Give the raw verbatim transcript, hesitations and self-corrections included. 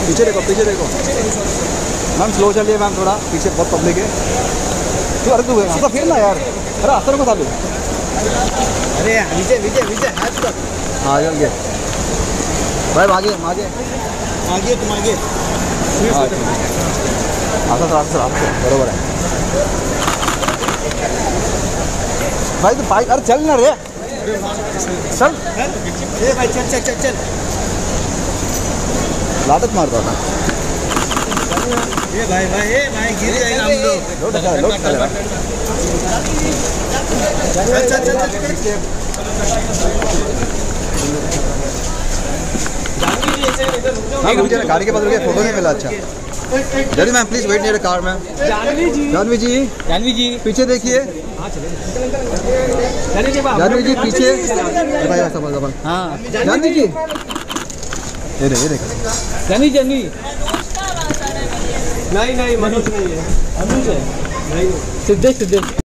पीछे देखो पीछे देखो मैम, स्लो चलिए मैम, थोड़ा पीछे बहुत पब्लिक है। तू अरे तू ऐसा फिर ना यार, अरे असर को चालू। अरे विजय विजय विजय हाथ कर। हाँ चल गए भाई, आगे आगे आगे तुम आगे। आता सर आता सर बरोबर है भाई। तो बाइक अरे चल ना रे, चल ए भाई चल चल चल चल। लाटत मारता था ए भाई भाई ए भाई गिर जाएगा हम लोग। लोट चल लोट चल चल चल चल। हाँ मुझे गाड़ी के पास रुके, फोटो नहीं मिला। अच्छा जल्दी ma'am please wait near car ma'am. Jahnavi ji Jahnavi ji Jahnavi ji पीछे देखिए, जानवी जी पीछे। भाई ऐसा बोल हाँ जानवी जी, ये देख ये देख जानवी जानवी। नहीं नहीं मनोज नहीं है, अनुज है। नहीं सिद्धेश सिद्धेश।